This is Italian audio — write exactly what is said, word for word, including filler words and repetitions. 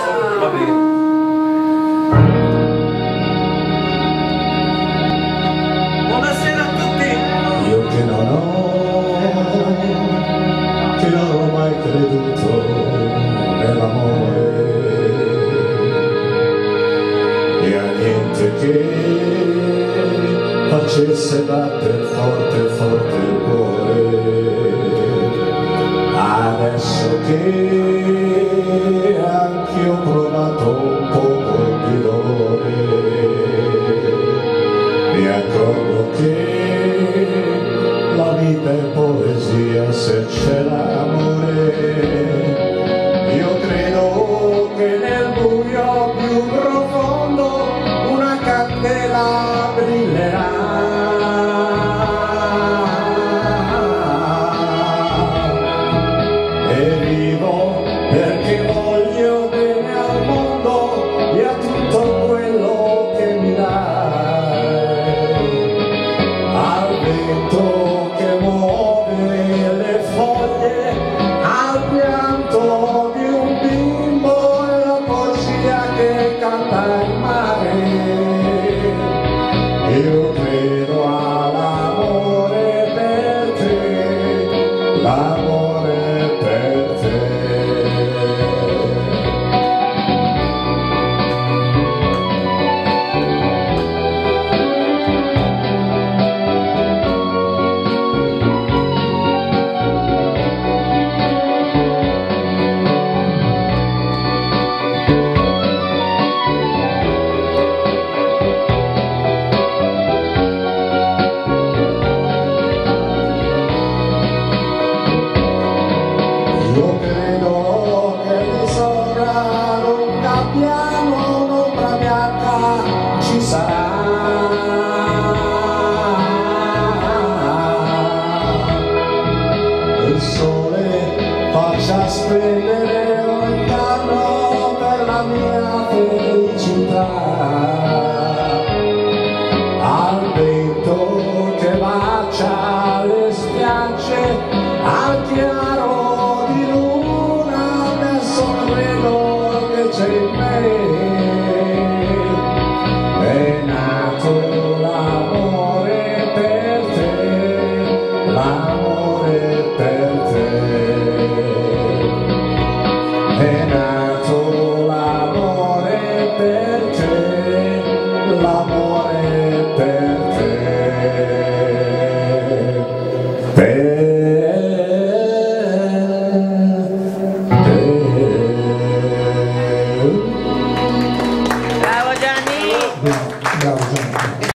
Va bene. Buonasera a tutti. Io che non ho, che non ho mai creduto nell'amore e a niente che facesse battere forte forte il cuore. Adesso che anch'io ho provato un poco di dolore, mi accorgo che la vita è poesia se c'è l'amore. Io credo che nel buio più profondo una candela brillerà. E vivo perché voglio bene al mondo e a tutto quello che mi dai. Al vento che muove le foglie, al pianto di un bimbo e la poesia che canta il mare. Io credo all'amore per te, l'amore per te. Io credo che di sopra lunga piano un'ombra bianca ci sarà. Il sole faccia splendere ogni anno per la mia felicità. Al vento che bacia le spiagge, al chiaro di luna, adesso credo che c'è in me. È nato l'amore per te, l'amore per te. È nato l'amore per te, l'amore per te. Per Bravo Gianni. Bravo, Gianni.